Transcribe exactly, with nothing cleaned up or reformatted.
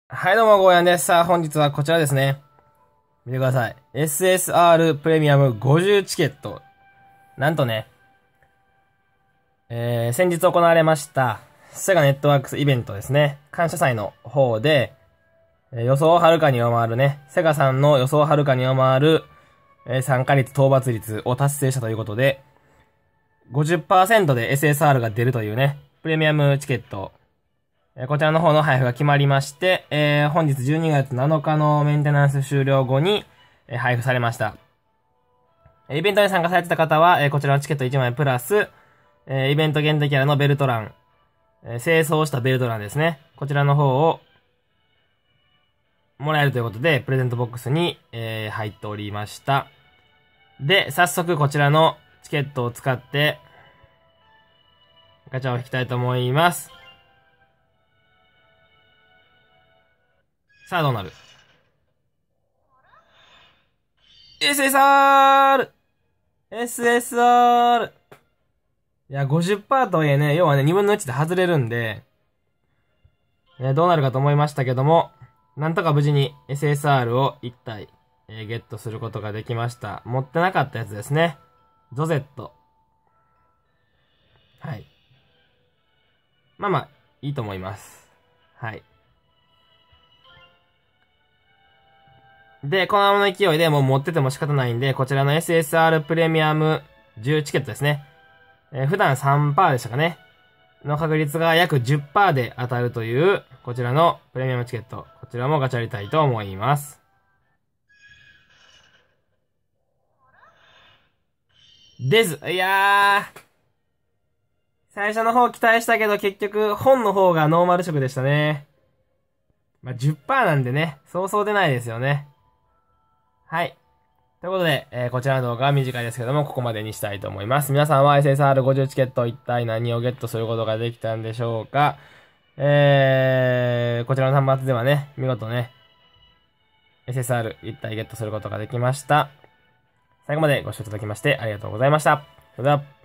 はい、どうも、ゴーヤンです。さあ、本日はこちらですね。見てください。エスエスアール プレミアムごじゅうチケット。なんとね、えー、先日行われました、セガネットワークスイベントですね。感謝祭の方で、えー予想をはるかに上回るね、セガさんの予想をはるかに上回る、えー参加率、討伐率を達成したということで、ごじゅっパーセント で エスエスアール が出るというね、プレミアムチケット、えーこちらの方の配布が決まりまして、えー本日じゅうにがつなのかのメンテナンス終了後に、えー配布されました。えーイベントに参加されてた方は、えーこちらのチケットいちまいプラス、えーイベント限定キャラのベルトラン、えー清掃したベルトランですね。こちらの方を、もらえるということで、プレゼントボックスに、えー入っておりました。で、早速こちらのチケットを使って、ガチャを引きたいと思います。さあ、どうなる？ エスエスアール！ エスエスアール！ いや、ごじゅっパーセント とはいえね、要はね、にぶんのいちで外れるんで、えーどうなるかと思いましたけども、なんとか無事に エスエスアール をいち体、えーゲットすることができました。持ってなかったやつですね。ゾゼット。はい。まあまあ、いいと思います。はい。で、このままの勢いでもう持ってても仕方ないんで、こちらの エスエスアール プレミアムじゅうチケットですね。えー普段 さんパーセント でしたかね。の確率が約 じゅっパーセント で当たるという、こちらのプレミアムチケット。こちらもガチャりたいと思います。です。いやー。最初の方期待したけど結局本の方がノーマル色でしたね。まあ、じゅっパーセント なんでね、そうそう出ないですよね。はい。ということで、えーこちらの動画は短いですけども、ここまでにしたいと思います。皆さんは エスエスアールごじゅう チケット一体何をゲットすることができたんでしょうか？えー、こちらの端末ではね、見事ね、エスエスアール一体ゲットすることができました。最後までご視聴いただきましてありがとうございました。それでは。